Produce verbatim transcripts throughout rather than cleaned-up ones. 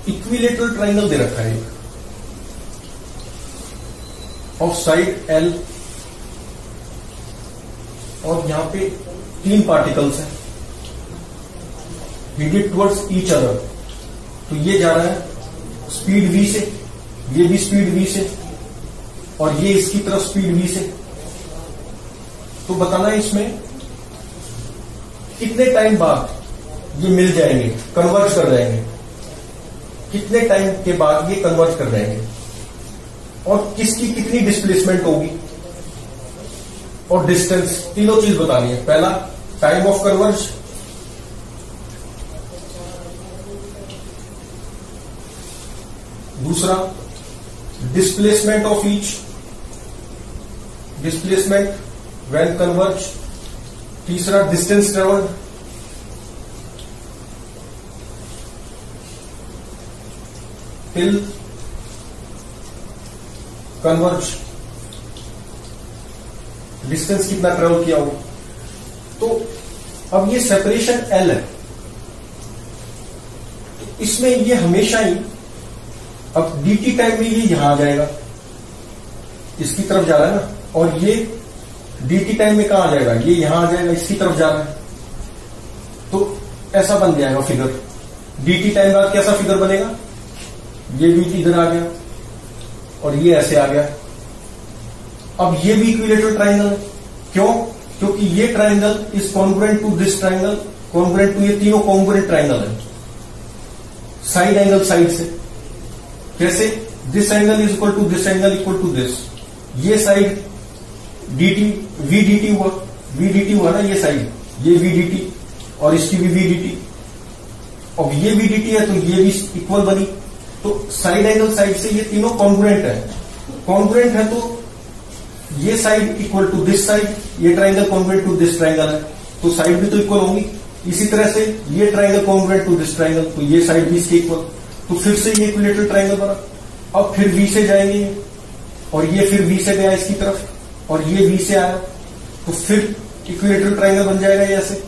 Equilateral triangle दे रखा है of side L, और यहां पे तीन पार्टिकल्स हैं हेडेड टुवर्ड्स ईच अदर। तो ये जा रहा है स्पीड v से, ये भी स्पीड v से, और ये इसकी तरफ स्पीड v से। तो बताना है इसमें कितने टाइम बाद ये मिल जाएंगे, कन्वर्ज कर जाएंगे, कितने टाइम के बाद ये कन्वर्ज कर जाएंगे, और किसकी कितनी डिस्प्लेसमेंट होगी, और डिस्टेंस, तीनों चीज बतानी है। पहला टाइम ऑफ कन्वर्ज, दूसरा displacement of each, displacement when converge, तीसरा distance travelled, till converge, distance कितना ट्रेवल किया हो। तो अब ये सेपरेशन एल है, तो इसमें ये हमेशा ही, अब dt टाइम में ये यहां आ जाएगा, इसकी तरफ जा रहा है ना, और ये dt टाइम में कहां आ जाएगा, ये यहां आ जाएगा, इसकी तरफ जा रहा है। तो ऐसा बन जाएगा फिगर। dt टाइम बाद कैसा फिगर बनेगा, ये भी इधर आ गया और ये ऐसे आ गया। अब ये भी इक्विलेटरल ट्राइंगल है, क्यों? क्योंकि ये triangle is congruent to this triangle, congruent to, ये तीनों कॉन्ग्रुएंट ट्राइंगल है साइड एंगल साइड से। कैसे? This angle is equal to this angle equal to this, ये साइड dt v dt हुआ, v dt हुआ ना, ये साइड, ये v dt और इसकी भी v dt, अब ये v dt है तो ये भी इक्वल बनी। तो साइड एंगल साइड से ये तीनों कॉन्ग्रुएंट है, कॉन्ग्रुएंट है तो ये side equal to this side, ये triangle congruent to this triangle है तो साइड भी तो इक्वल होंगी। इसी तरह से ये triangle congruent to this triangle तो ये साइड भी इसके इक्वल, तो फिर से ये इक्विलेटरल ट्राइंगल बना। अब फिर v से जाएंगे और ये फिर v से गया इसकी तरफ, और ये v से आया, तो फिर इक्विलेटरल ट्राइंगल बन जाएगा ये ऐसे।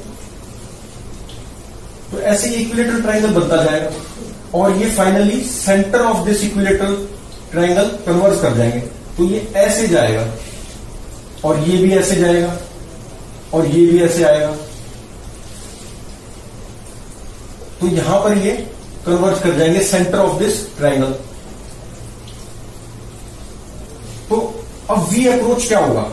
तो ऐसे ये इक्विलेटरल ट्राइंगल बनता जाएगा, और ये finally centre of this equilateral triangle converge कर जाएंगे। तो ये ऐसे जाएगा, और ये भी ऐसे जाएगा, और ये भी ऐसे आएगा, तो यहां पर ये कन्वर्ज कर जाएंगे सेंटर ऑफ दिस ट्राइंगल। तो अब V अप्रोच क्या होगा?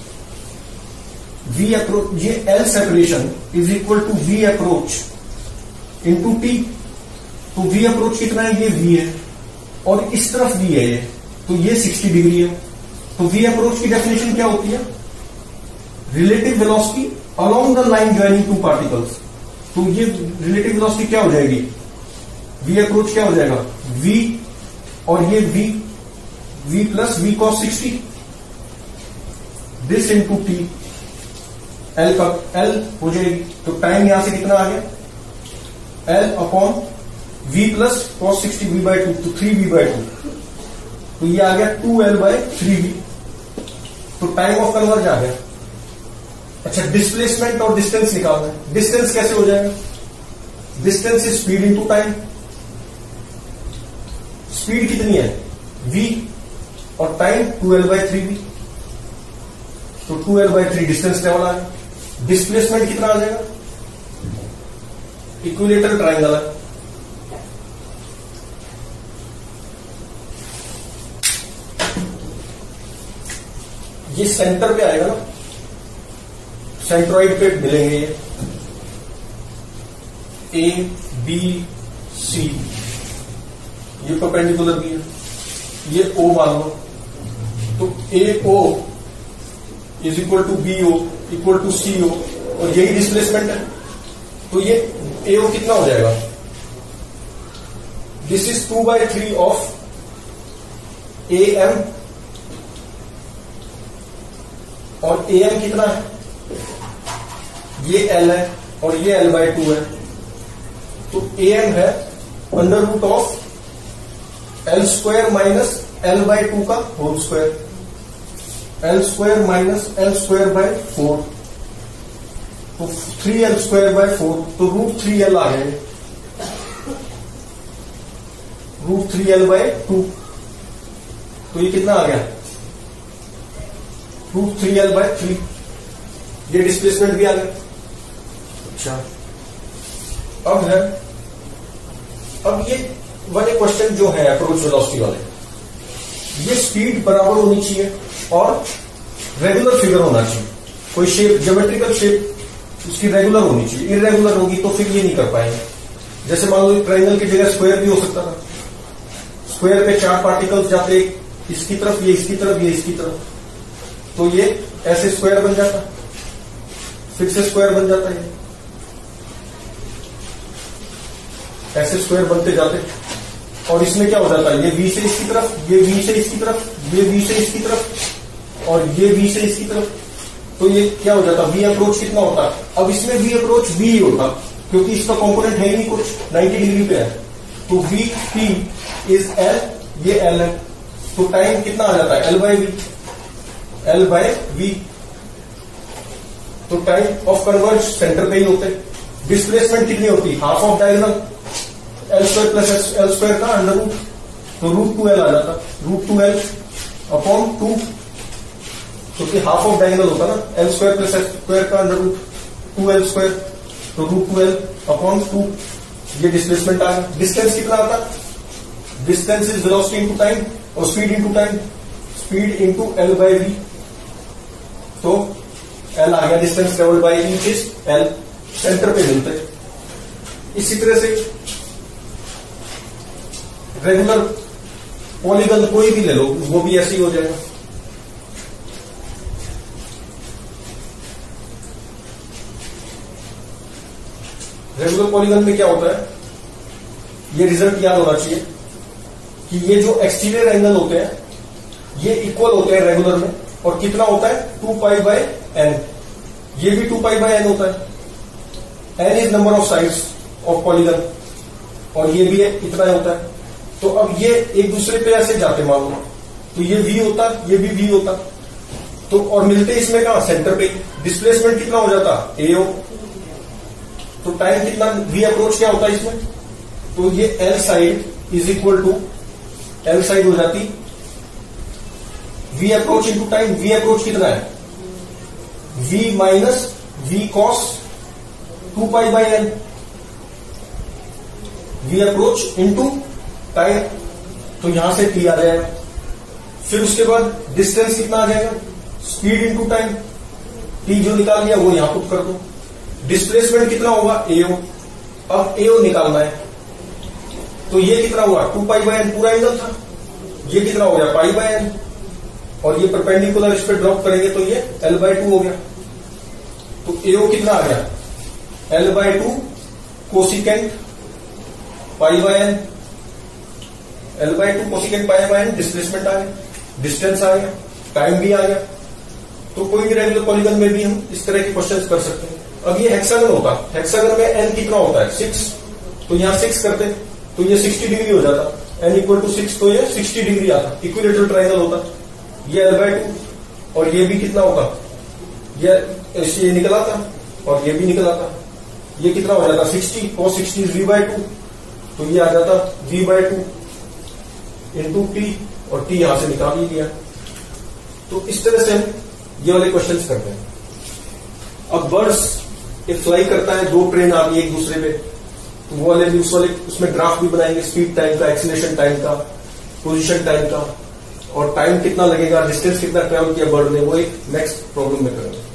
V अप्रोच, ये L separation is equal to V approach into T। तो V अप्रोच कितना है? ये V है, और इस तरफ V है ये, तो ये साठ डिग्री है। तो V अप्रोच की डेफिनेशन क्या होती है? Relative velocity along the line joining two particles. तो ये रिलेटिव वेलोसिटी क्या हो जाएगी? V अप्रोच क्या हो जाएगा? V और ये V, V plus V cos sixty, this into T, L का L हो जाएगी। तो टाइम यहां से कितना आ गया? L upon V plus cos sixty V by two, तो थ्री V बाई टू, तो ये आ गया two L by three V. तो टाइम ऑफ कन्वर्ज आ गया। अच्छा, डिस्प्लेसमेंट और डिस्टेंस निकालना है। डिस्टेंस कैसे हो जाएगा? Distance is speed into time. Speed कितनी है? v, और time two L by three V, तो two L by three distance travel आ गया। डिस्प्लेसमेंट कितना आ जाएगा? इक्विलेटरल ट्राइंगल है, ये सेंटर पे आएगा ना, सेंट्रॉइड पे मिलेंगे ये ए बी सी, ये परपेंडिकुलर भी है, ये ओ मान लो, तो A O is equal to B O equal to C O, और यही डिस्प्लेसमेंट है। तो ये ए ओ कितना हो जाएगा? This is two by three of A M, और ए एम कितना है? ये एल है और ये एल बाई टू है, तो ए एम है under root of L square minus L by two का whole square, L square minus L square by four, तो three L square by four, तो रूट थ्री एल आ गए। Root three L by two, तो ये कितना आ गया, root three L by three, ये डिस्प्लेसमेंट भी आ गया। अच्छा, अब है, अब ये वाले क्वेश्चन जो है अप्रोच वेलोसिटी वाले, ये स्पीड बराबर होनी चाहिए और रेगुलर फिगर होना चाहिए, कोई शेप, ज्योमेट्रिकल शेप उसकी रेगुलर होनी चाहिए, इरेगुलर होगी तो फिर ये नहीं कर पाएंगे। जैसे मान लो ट्रायंगल की जगह स्क्वायर भी हो सकता था, स्क्वायर पे चार पार्टिकल्स जाते, इसकी तरफ, ये इसकी तरफ, ये इसकी तरफ, तो ये ऐसे स्क्वायर बन जाता, फिर से स्क्वायर बन जाता है, ऐसे स्क्वायर बनते जाते, और इसमें क्या हो जाता है, ये वी से इसकी तरफ, ये वी से इसकी तरफ, ये वी से इसकी तरफ, और ये वी से इसकी तरफ, तो ये क्या हो जाता, वी अप्रोच कितना होता। अब इसमें वी अप्रोच वी ही होता, क्योंकि इसका कंपोनेंट है ही नहीं कुछ, नाइन्टी डिग्री पे है, तो वी पी इज एल, ये एल है, तो टाइम कितना आ जाता है, L by V, L by V, तो टाइम ऑफ कन्वर्ज सेंटर पे ही होते। डिस्प्लेसमेंट कितनी होती, half of diagonal, L square plus L square का अंडर रूट, तो रूट टू एल आ जाता, root two L upon two, क्योंकि हाफ ऑफ डायगोनल होता ना, L square plus L square का under root two L square, तो root two L upon two, ये डिस्प्लेसमेंट आ गया। डिस्टेंस कितना आता, distance is velocity into time, और speed into time, speed into L by V, तो एल आ गया, distance travelled by each is L, centre पे मिलते। इसी तरह से रेगुलर पॉलीगन कोई भी ले लो, वो भी ऐसे ही हो जाएगा। रेगुलर पॉलीगन में क्या होता है, ये रिजल्ट याद होना चाहिए कि ये जो एक्सटीरियर एंगल होते हैं ये इक्वल होते हैं रेगुलर में, और कितना होता है, टू पाई बाय एन, ये भी टू पाई बाय एन होता है, N is number of sides of polygon, और ये भी इतना होता है। तो अब ये एक दूसरे पे ऐसे जाते मान लो, तो ये वी होता, ये भी वी होता, तो और मिलते इसमें कहा, सेंटर पे। डिस्प्लेसमेंट कितना हो जाता, ए ओ, तो टाइम कितना, वी अप्रोच क्या होता है इसमें, तो ये L side is equal to, L side हो जाती V approach into time, V approach कितना है, V minus V cos two pi by N, V approach into time, तो यहां से टी आ जाएगा। फिर उसके बाद डिस्टेंस कितना आ जाएगा, स्पीड इंटू टाइम, टी जो निकाल लिया वो यहां पुट कर दो। डिस्प्लेसमेंट कितना होगा, एओ, अब एओ निकालना है, तो ये कितना हुआ, टू पाई बाय एन, पूरा एंगल था, ये कितना हो गया, पाई बाय एन, और ये परपेंडिकुलर इस पे ड्रॉप करेंगे तो ये एल बाय टू हो गया, तो एओ कितना आ गया, L by two cosecant pi by N, L by two cosecant pi by N, displacement आ गया, डिस्टेंस आ गया, टाइम भी आ गया। तो कोई भी रेगुलर पॉलीगन में भी हम इस तरह के क्वेश्चंस कर सकते हैं। अब ये हेक्सागन होता, हेक्सागन में एन कितना होता है, सिक्स, तो यहां सिक्स करते तो ये सिक्सटी डिग्री हो जाता, एन इक्वल टू सिक्स, तो ये सिक्सटी डिग्री आता, इक्विलेटरल ट्रायंगल होता, ये एल बाय टू, और ये भी कितना होगा, ये ये निकल आता, और ये भी निकल आता, ये कितना हो जाता, सिक्सटी, और सिक्सटी वी बाय टू, तो ये आ जाता V by two into T, और टी यहां से निकाल ही दिया। तो इस तरह से हम ये वाले क्वेश्चंस करते हैं। अब बर्ड्स एक फ्लाई करता है, दो ट्रेन आती है एक दूसरे पे, तो वो वाले उस वाले उसमें ग्राफ भी बनाएंगे, स्पीड टाइम का, एक्सीलरेशन टाइम का, पोजीशन टाइम का, और टाइम कितना लगेगा, डिस्टेंस कितना ट्रेवल किया बर्ड ने, वो एक नेक्स्ट प्रॉब्लम में करेंगे।